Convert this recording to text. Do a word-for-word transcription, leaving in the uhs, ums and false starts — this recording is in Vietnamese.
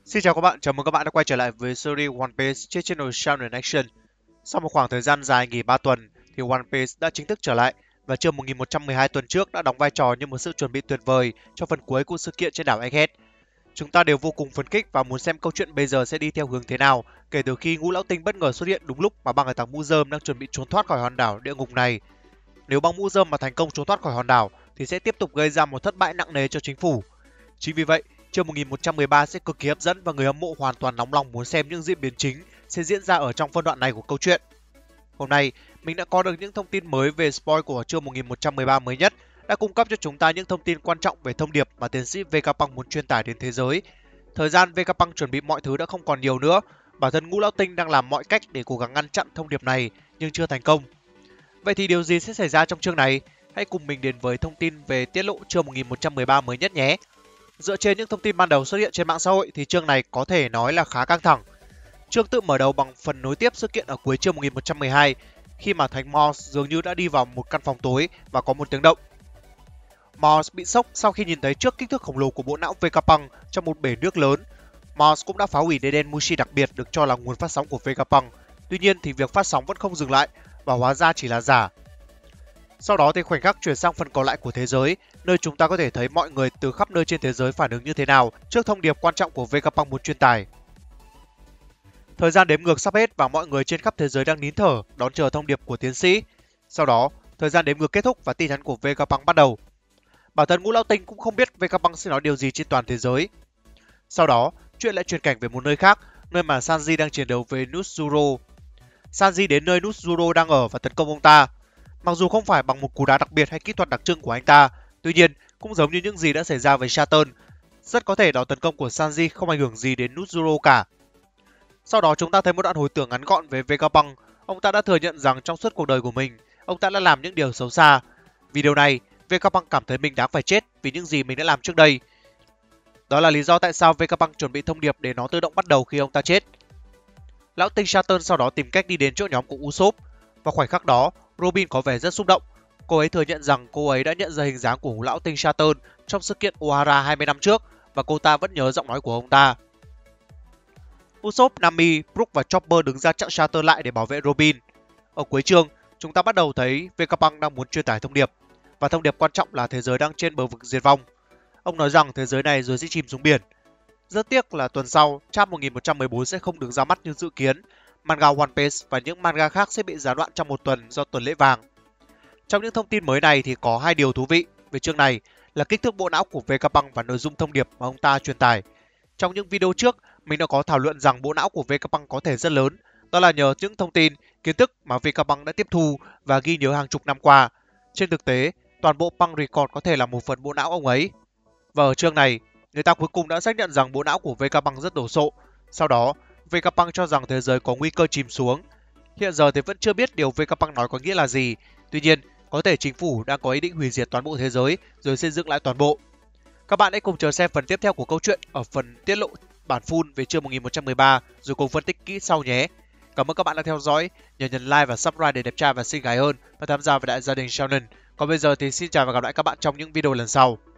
Xin chào các bạn, chào mừng các bạn đã quay trở lại với series One Piece trên channel Shonen Action. Sau một khoảng thời gian dài nghỉ ba tuần, thì One Piece đã chính thức trở lại và chương một nghìn một trăm mười hai tuần trước đã đóng vai trò như một sự chuẩn bị tuyệt vời cho phần cuối của sự kiện trên đảo Egghead. Chúng ta đều vô cùng phấn khích và muốn xem câu chuyện bây giờ sẽ đi theo hướng thế nào kể từ khi Ngũ Lão Tinh bất ngờ xuất hiện đúng lúc mà băng hải tặc Mũ Rơm đang chuẩn bị trốn thoát khỏi hòn đảo địa ngục này. Nếu băng Mũ Rơm mà thành công trốn thoát khỏi hòn đảo thì sẽ tiếp tục gây ra một thất bại nặng nề cho chính phủ. Chính vì vậy, chương một nghìn một trăm mười ba sẽ cực kỳ hấp dẫn và người hâm mộ hoàn toàn nóng lòng muốn xem những diễn biến chính sẽ diễn ra ở trong phân đoạn này của câu chuyện. Hôm nay, mình đã có được những thông tin mới về spoil của chương một nghìn một trăm mười ba mới nhất, đã cung cấp cho chúng ta những thông tin quan trọng về thông điệp mà tiến sĩ Vegapunk muốn truyền tải đến thế giới. Thời gian Vegapunk chuẩn bị mọi thứ đã không còn nhiều nữa, bản thân Ngũ Lão Tinh đang làm mọi cách để cố gắng ngăn chặn thông điệp này nhưng chưa thành công. Vậy thì điều gì sẽ xảy ra trong chương này? Hãy cùng mình đến với thông tin về tiết lộ chương một nghìn một trăm mười ba mới nhất nhé. Dựa trên những thông tin ban đầu xuất hiện trên mạng xã hội thì chương này có thể nói là khá căng thẳng. Chương tự mở đầu bằng phần nối tiếp sự kiện ở cuối chương một nghìn một trăm mười hai khi mà Thánh Mors dường như đã đi vào một căn phòng tối và có một tiếng động. Mors bị sốc sau khi nhìn thấy trước kích thước khổng lồ của bộ não Vegapunk trong một bể nước lớn. Mors cũng đã phá hủy đế đen Mushi đặc biệt được cho là nguồn phát sóng của Vegapunk. Tuy nhiên thì việc phát sóng vẫn không dừng lại và hóa ra chỉ là giả. Sau đó thì khoảnh khắc chuyển sang phần còn lại của thế giới, nơi chúng ta có thể thấy mọi người từ khắp nơi trên thế giới phản ứng như thế nào trước thông điệp quan trọng của Vegapunk muốn truyền tải. Thời gian đếm ngược sắp hết và mọi người trên khắp thế giới đang nín thở đón chờ thông điệp của tiến sĩ. Sau đó, thời gian đếm ngược kết thúc và tin nhắn của Vegapunk bắt đầu. Bản thân Ngũ Lão Tinh cũng không biết Vegapunk sẽ nói điều gì trên toàn thế giới. Sau đó, chuyện lại chuyển cảnh về một nơi khác, nơi mà Sanji đang chiến đấu với Nuzuro. Sanji đến nơi Nuzuro đang ở và tấn công ông ta. Mặc dù không phải bằng một cú đá đặc biệt hay kỹ thuật đặc trưng của anh ta, tuy nhiên cũng giống như những gì đã xảy ra với Saturn, rất có thể đòn tấn công của Sanji không ảnh hưởng gì đến Nuzuro cả. Sau đó chúng ta thấy một đoạn hồi tưởng ngắn gọn về Vegapunk. Ông ta đã thừa nhận rằng trong suốt cuộc đời của mình, ông ta đã làm những điều xấu xa. Vì điều này, Vegapunk cảm thấy mình đáng phải chết vì những gì mình đã làm trước đây. Đó là lý do tại sao Vegapunk chuẩn bị thông điệp để nó tự động bắt đầu khi ông ta chết. Lão tinh Saturn sau đó tìm cách đi đến chỗ nhóm của Usopp. Và khoảnh khắc đó, Robin có vẻ rất xúc động. Cô ấy thừa nhận rằng cô ấy đã nhận ra hình dáng của lão tinh Saturn trong sự kiện Ohara hai mươi năm trước và cô ta vẫn nhớ giọng nói của ông ta. Usopp, Nami, Brook và Chopper đứng ra chặn Saturn lại để bảo vệ Robin. Ở cuối chương, chúng ta bắt đầu thấy Vegapunk đang muốn truyền tải thông điệp và thông điệp quan trọng là thế giới đang trên bờ vực diệt vong. Ông nói rằng thế giới này rồi sẽ chìm xuống biển. Rất tiếc là tuần sau, Chap một nghìn một trăm mười bốn sẽ không được ra mắt như dự kiến. Manga One Piece và những manga khác sẽ bị gián đoạn trong một tuần do tuần lễ vàng. Trong những thông tin mới này thì có hai điều thú vị về chương này là kích thước bộ não của Vegapunk và nội dung thông điệp mà ông ta truyền tải. Trong những video trước, mình đã có thảo luận rằng bộ não của Vegapunk có thể rất lớn, đó là nhờ những thông tin, kiến thức mà Vegapunk đã tiếp thu và ghi nhớ hàng chục năm qua. Trên thực tế, toàn bộ Punk Record có thể là một phần bộ não ông ấy. Và ở chương này, người ta cuối cùng đã xác nhận rằng bộ não của Vegapunk rất đồ sộ. Sau đó, Vegapunk cho rằng thế giới có nguy cơ chìm xuống. Hiện giờ thì vẫn chưa biết điều Vegapunk nói có nghĩa là gì. Tuy nhiên, có thể chính phủ đang có ý định hủy diệt toàn bộ thế giới rồi xây dựng lại toàn bộ. Các bạn hãy cùng chờ xem phần tiếp theo của câu chuyện ở phần tiết lộ bản full về chương một nghìn một trăm mười ba rồi cùng phân tích kỹ sau nhé. Cảm ơn các bạn đã theo dõi, nhớ nhấn like và subscribe để đẹp trai và xinh gái hơn và tham gia vào đại gia đình Shonen. Còn bây giờ thì xin chào và gặp lại các bạn trong những video lần sau.